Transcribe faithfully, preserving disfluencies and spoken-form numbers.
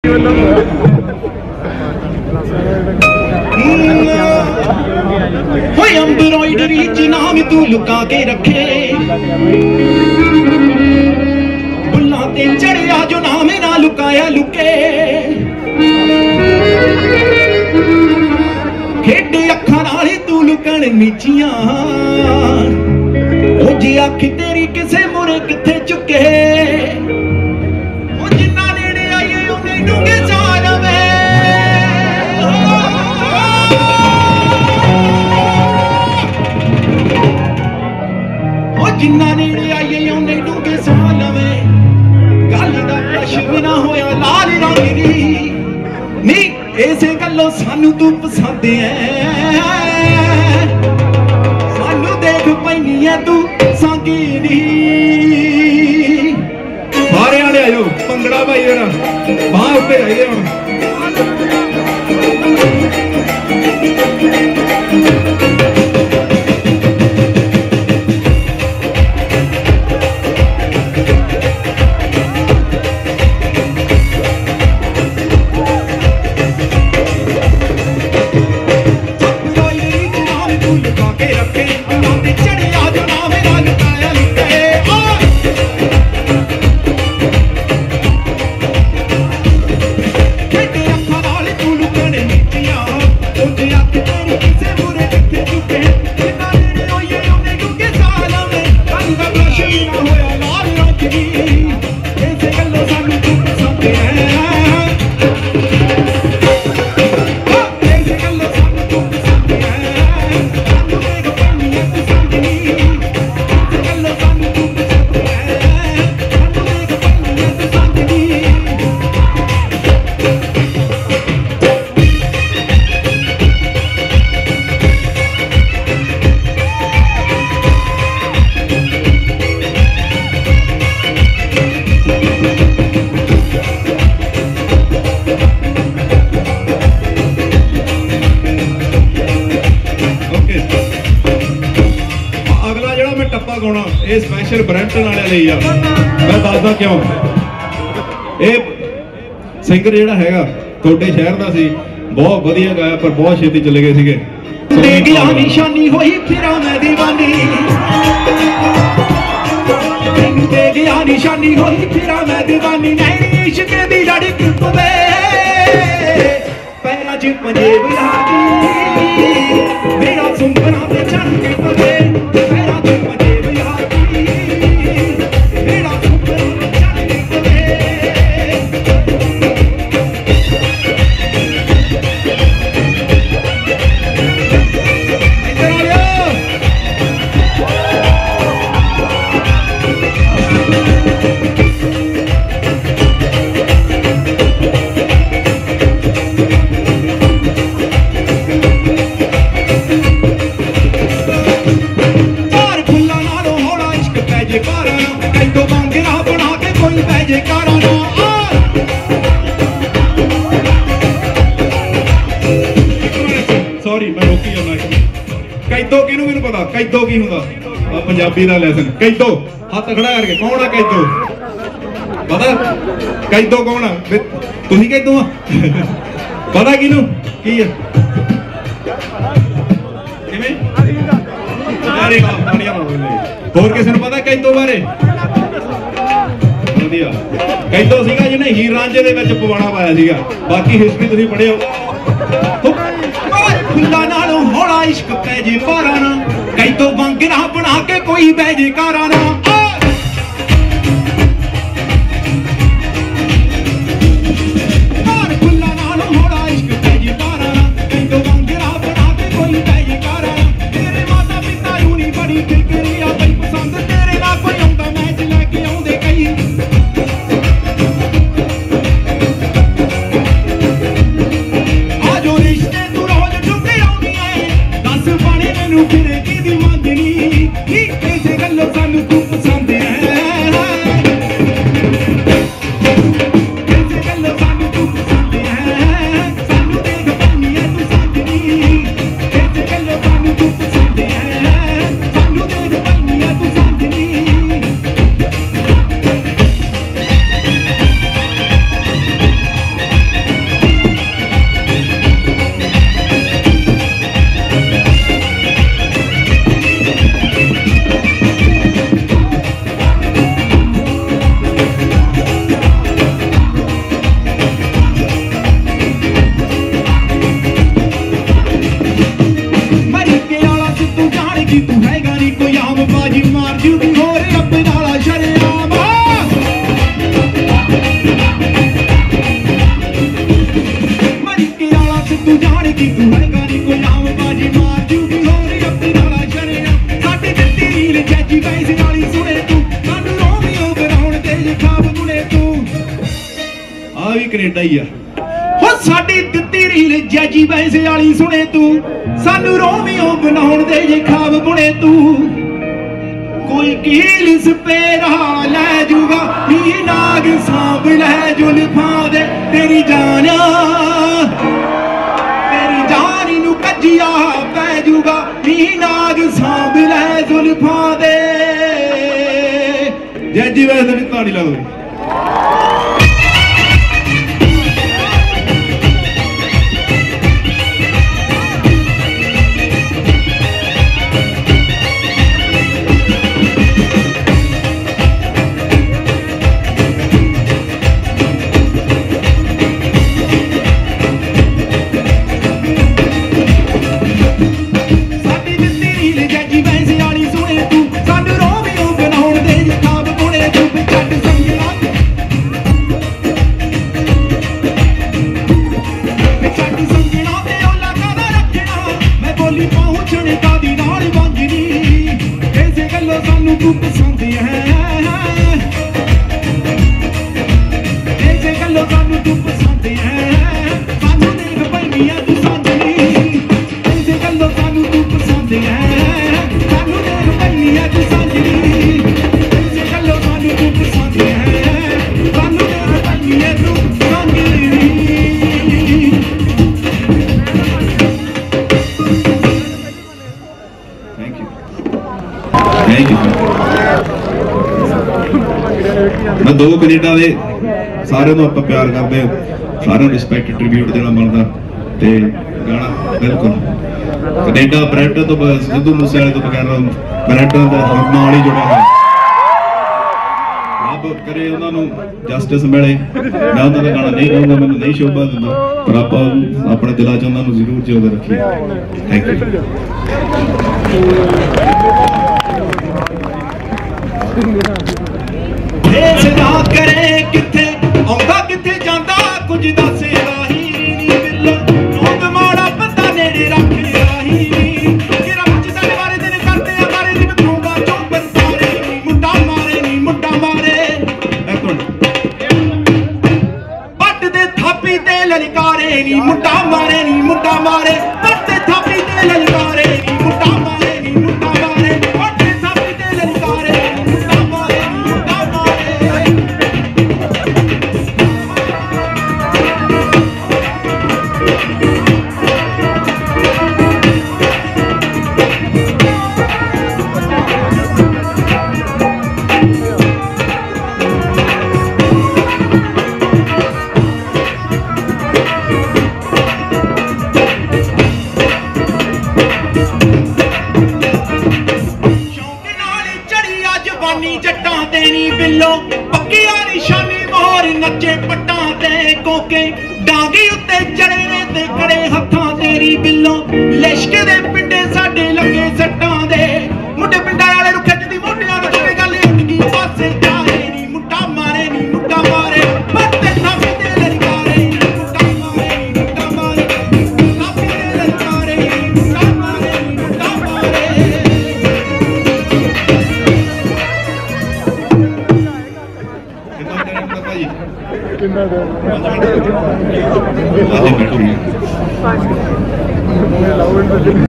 Embroidery च नाम तू लुका के रखे, बुल्ला ते चढ़िया जो नाम ना लुकाया लुके, खेडे अखां नाल तू लुकण नीचियां, ओ जी अख तेरी किसे मुरे किथे चुके, ओ जिन्ना नेड़े आइए उन्हें डूंगे जा लवे, जिन्ना नेड़े आइए उन्हें डूंगे सा लवे, गल दा ब्रश भी ना होया लाल रंग दी, नी इसे गल्लों सानू तू पसंद है, सानू देख पैनी है तू सांगी दी। सारे आले आयो भंगड़ा भाई जरा बाहर उत्ते आइए हुण स्पैशल ब्रैंपटन वाले लिए आ मैं दसदा क्यों ये सिंगर जिहड़ा हैगा तुहाडे शहर दा सी बहुत वधिया गाया पर बहुत छेती चले गए सीगे निशानी होई फिरा मैं दीवानी ते गया निशानी होई फिरा मैं दीवानी नहीं इश्क दी लड़ी पवे पैरां च पंजेब लागी मेरा सुंगना ते चढ़ के पवे पैरां च सॉरी मैं रोकी जाना कैदो किनू भी पता कैदो की हुंदा पंजाबी दा लेसन कैदो हाथ खड़ा करके कौन है कैदो पता कैदो कौन है तुसी कैदो आ पता किनू की है किवें अरे वाह बढ़िया होर किसी नूं पता कैदो बारे ਵਧੀਆ कैदो सीगा जिन्हें हीर रांझे दे विच पवाड़ा पाया सीगा बाकी हिस्ट्री तुसीं पढ़िओ फुल्लां नालों हौला इश्क पै जे पारा ना कैदो वांगरा बना के कोई बह जे कारा ना फुल्लां नालों हौला इश्क पै जे पारा ना कैदो वांगरा बना के कोई बह जे कारा ना तेरे माता पिता नूं नी बड़ी फिक्र आ बई पसंद तेरे नाल कोई आउंदा मैच लैके आउंदे कई फिरे की दी मंगनी नी ऐसे गल्लों सानू तू पसंद ਇਦਾਂ ਹੀ ਆ ਹੋ ਸਾਡੀ ਦਿੱਤੀ ਰੀਲ ਜੈਜੀ ਵੈਸੇ ਵਾਲੀ ਸੁਣੇ ਤੂੰ ਸਾਨੂੰ ਰੋਮੀਓ ਬਣਾਉਣ ਦੇ ਜੇ ਖਾਬ ਬੁਣੇ ਤੂੰ ਕੋਈ ਕੀਲ ਸਪੇਰਾ ਲੈ ਜੂਗਾ ਨੀ ਨਾਗ ਸਾਂਭ ਲੈ ਜ਼ੁਲਫਾਂ ਦੇ ਤੇਰੀ ਜਾਨ ਤੇਰੀ ਜਾਨ ਨੂੰ ਕੱਜਿਆ ਪੈ ਜੂਗਾ ਨੀ ਨਾਗ ਸਾਂਭ ਲੈ ਜ਼ੁਲਫਾਂ ਦੇ ਜੈਜੀ ਵੈਸੇ ਵੀ ਤਾੜੀ ਲਾ ਦੋ ਤੂੰ ਪਸੰਦ ਹੈ ਇਸੇ ਗੱਲੋਂ ਸਾਨੂੰ ਤੂੰ ਪਸੰਦ ਹੈ ਸਾਨੂੰ ਦੇਖ ਪੈਣੀਆਂ ਤੂੰ ਸਾਂਝਣੀ ਇਸੇ ਗੱਲੋਂ ਸਾਨੂੰ ਤੂੰ ਪਸੰਦ ਹੈ ਸਾਨੂੰ ਦੇਖ ਪੈਣੀਆਂ ਤੂੰ ਸਾਂਝਣੀ ਇਸੇ ਗੱਲੋਂ ਸਾਨੂੰ ਤੂੰ ਪਸੰਦ ਹੈ ਸਾਨੂੰ ਦੇਖ ਪੈਣੀਆਂ ਤੂੰ ਸਾਂਝਣੀ ਥੈਂਕ ਯੂ ਥੈਂਕ ਯੂ मैं दो कनेडा दे सारे ਨੂੰ ਆਪਾਂ ਪਿਆਰ ਕਰਦੇ ਸਾਰਿਆਂ ਨੂੰ ਰਿਸਪੈਕਟ ਟ੍ਰਿਬਿਊਟ ਦੇਣਾ ਬਣਦਾ ਤੇ ਗਾਣਾ ਬਿਲਕੁਲ ਕੈਨੇਡਾ ਬ੍ਰੈਂਟਨ ਤੋਂ ਸਿੱਧੂ ਮੂਸੇਵਾਲੇ ਤੋਂ ਬਗੈਰ ਬ੍ਰੈਂਟਨ ਦਾ ਨਾਲ ਹੀ ਜੁੜਿਆ ਹੋਇਆ ਰੱਬ ਕਰੇ ਉਹਨਾਂ ਨੂੰ ਜਸਟਿਸ ਮਿਲੇ ਮੈਂ ਉਹਨਾਂ ਦਾ ਗਾਣਾ ਨਹੀਂ ਗਾਉਂਦਾ ਮੈਨੂੰ ਨਹੀਂ ਸ਼ੋਭਾ ਦਿੰਦਾ ਪਰ ਆਪਾਂ ਆਪਣੇ ਦਿਲਾਂ 'ਚ ਉਹਨਾਂ ਨੂੰ ਜ਼ਰੂਰ ਜਿਉਂਦਾ ਰੱਖੀਏ ਥੈਂਕ ਯੂ ਭੇਸ ਨਾ ਕਰੇ ਕਿੱਥੇ ਆਉਂਦਾ ਕਿੱਥੇ ਜਾਂਦਾ ਕੁਝ ਦੱਸਦਾ ਹੀ ਨਹੀਂ ਬਿੱਲ ਰੋਗ ਮਾੜਾ ਬੰਦਾ ਨੇੜੇ ਰੱਖਦਾ ਹੀ ਕਿ ਰੱਬ ਚ ਤੇਰੇ ਬਾਰੇ ਦਿਨ ਕਰਦੇ ਆ ਬਾਰੇ ਦੀ ਬਤਾਉਂਦਾ ਚੋਬਰ ਸਾਰੇ ਨੀ ਮੁੰਡਾ ਮਾਰੇ ਨੀ ਮੁੰਡਾ ਮਾਰੇ ਇੱਕ ਮਿੰਟ ਪੱਟ ਦੇ ਥਾਪੀ ਤੇ ਲਲਕਾਰੇ ਨੀ ਮੁੰਡਾ ਮਾਰੇ ਨੀ ਮੁੰਡਾ ਮਾਰੇ ਪੱਟ ਦੇ ਥਾਪੀ ਤੇ ਲਲਕਾਰੇ ਨੀ ਮੁੰਡਾ ਮਾਰੇ ਨੀ ਮੁੰਡਾ ਮਾਰੇ ਪੱਟ ਦੇ ਥਾਪੀ ਤੇ ਲਲਕਾਰੇ ਜੱਟਾਂ ਤੇ ਨੀ ਬਿੱਲੋ ਪੱਕੀਆਂ ਨਿਸ਼ਾਨੀ ਮੋਹਰ ਨੱਚੇ ਪੱਟਾਂ ਤੇ ਕੋਕੇ ਡਾਂਗੀ ਉੱਤੇ ਚੜੇ ਨੇ ਤੇ ਖੜੇ ਹੱਥਾਂ ਤੇਰੀ ਬਿੱਲੋ ਲਿਸ਼ਕ ਦੇ ਪਿੰਡੇ ਸਾਡੇ ਲੱਗੇ ਸੱਟਾਂ ਦੇ ਮੁੰਡੇ ਪਿੰਡਾਂ ਵਾਲੇ ਨੂੰ ਖਿੱਚਦੀ ਮੋਢਿਆਂ ਵਿੱਚ ਤੇ ਗੱਲ ਉੱਡਗੀ ਪਾਸੇ ਜਾਏ ਨੀ ਮੁੰਡਾ ਮਾਰੇ ਨੀ ਮੁੰਡਾ ਮਾਰੇ ਪੱਤੇ ਥਾਪੀ ਤੇ ਲਲਕਾਰੇ ਨੀ ਮੁੰਡਾ ਮਾਰੇ ਨੀ ਮੁੰਡਾ ਮਾਰੇ ਥਾਪੀ ਤੇ ਲਲਕਾਰੇ ਨੀ ਮੁੰਡਾ ਮਾਰੇ ਨੀ ਮੁੰਡਾ ਮਾਰੇ ਕਿੰਨਾ ਦੇ ਪੰਜ ਮਿੰਟ